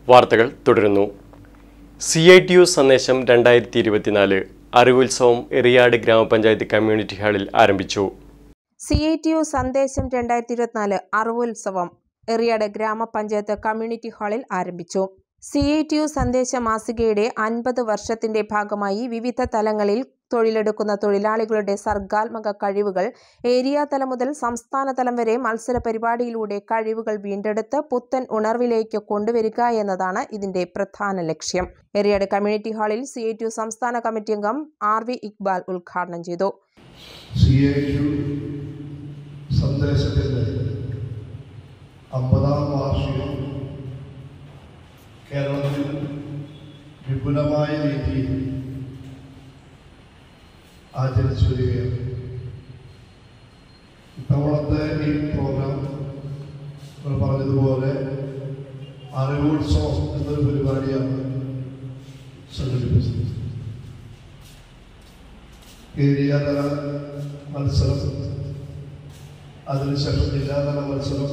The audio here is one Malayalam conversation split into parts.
വാർത്തകൾ തുടരുന്നു. CITU സന്ദേശം 2024 അറിവുത്സവം എറിയാട് ഗ്രാമപഞ്ചായത്ത് കമ്മ്യൂണിറ്റി ഹാളിൽ ആരംഭിച്ചു. CITU സന്ദേശം 2024 അറിവുത്സവം എറിയാട് ഗ്രാമപഞ്ചായത്ത് കമ്മ്യൂണിറ്റി ഹാളിൽ ആരംഭിച്ചു. CITU സന്ദേശ മാസികയുടെ 50 വർഷത്തിന്റെ ഭാഗമായി വിവിധ തലങ്ങളിൽ തൊഴിലെടുക്കുന്ന തൊഴിലാളികളുടെ സർഗാത്മക കഴിവുകൾ ഏരിയ തലം മുതൽ സംസ്ഥാന തലം വരെ മത്സര പരിപാടിയിലൂടെ കഴിവുകൾ വീണ്ടെടുത്ത് പുത്തൻ ഉണർവിലേക്ക് കൊണ്ടുവരിക എന്നതാണ് ഇതിന്റെ പ്രധാന ലക്ഷ്യം. എറിയാട് കമ്മ്യൂണിറ്റി ഹാളിൽ CITU സംസ്ഥാന കമ്മിറ്റി അംഗം RV ഇക്ബാൽ ഉദ്ഘാടനം ചെയ്തു. CITU സന്ദേശത്തിന്റെ 50ാം വാർഷികം കേരളത്തിൽ വിപുലമായ രീതിയിൽ ആചരിച്ചു വരികയാണ്. ഇത്തവണത്തെ ഈ പ്രോഗ്രാം പറഞ്ഞതുപോലെ അറിവുത്സവം എന്നൊരു പരിപാടിയാണ് സംഘടിപ്പിച്ചത്. ഏരിയ തല മത്സരം, അതിനുശേഷം ജില്ലാതല മത്സരം,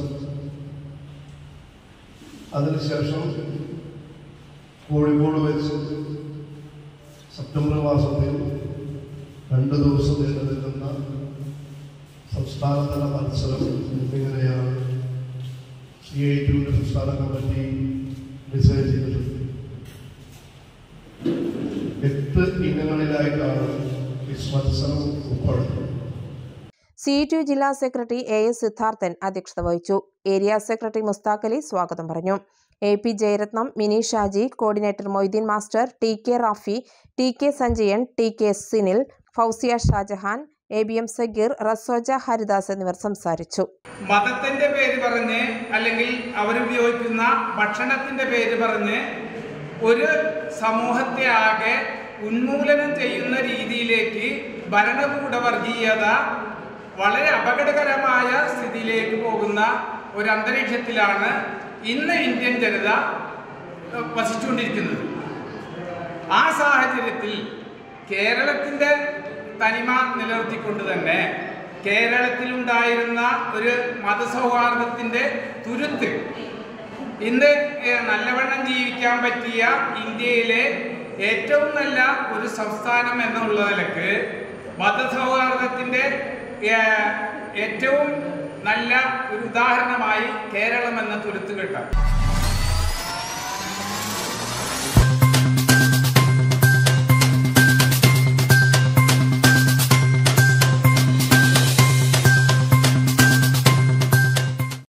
അതിനുശേഷം കോഴിക്കോട് വെച്ച് സെപ്റ്റംബർ മാസത്തിൽ 2 ദിവസം നീണ്ടു നിൽക്കുന്ന സംസ്ഥാനതല മത്സരം എന്നിങ്ങനെയാണ് CITUവിൻ്റെ സംസ്ഥാന കമ്മിറ്റി ഡിസൈഡ് ചെയ്തിട്ടുള്ളത്. 8 ഇനങ്ങളിലായിട്ടാണ് ഈ മത്സരം ഉൾപ്പെടുന്നത്. CITU ജില്ലാ സെക്രട്ടറി AS സിദ്ധാർത്ഥൻ അധ്യക്ഷത വഹിച്ചു. ഏരിയ സെക്രട്ടറി മുസ്താഖ് അലി സ്വാഗതം പറഞ്ഞു. AP Jayaratnam, Mini Shaji, coordinator Moideen master, TK Rafi, TK Sanjayan, TK Sinil, Fousiya Shajahan, ABM Sagir, Rasoja Haridas എന്നിവർ സംസാരിച്ചു. മതത്തിന്റെ പേര് പറഞ്ഞ് അല്ലെങ്കിൽ അവരുപയോഗിക്കുന്ന ഭക്ഷണത്തിന്റെ പേര് പറഞ്ഞ് ഒരു സമൂഹത്തെ ആകെ ഉന്മൂലനം ചെയ്യുന്ന രീതിയിലേക്ക് ഭരണകൂട വർഗീയത വളരെ അപകടകരമായ സ്ഥിതിയിലേക്ക് പോകുന്ന ഒരു അന്തരീക്ഷത്തിലാണ് ഇന്ന് ഇന്ത്യൻ ജനത വസിച്ചുകൊണ്ടിരിക്കുന്നത്. ആ സാഹചര്യത്തിൽ കേരളത്തിൻ്റെ തനിമ നിലനിർത്തിക്കൊണ്ട് തന്നെ കേരളത്തിലുണ്ടായിരുന്ന ഒരു മതസൗഹാർദ്ദത്തിൻ്റെ തുരുത്ത് ഇന്ന് നല്ലവണ്ണം ജീവിക്കാൻ പറ്റിയ ഇന്ത്യയിലെ ഏറ്റവും നല്ല ഒരു സംസ്ഥാനം എന്നുള്ള നിലക്ക് മതസൗഹാർദ്ദത്തിൻ്റെ ഏറ്റവും നല്ല ഒരു ഉദാഹരണമായി കേരളം എന്ന തുരുത്തുകെട്ടാണ്.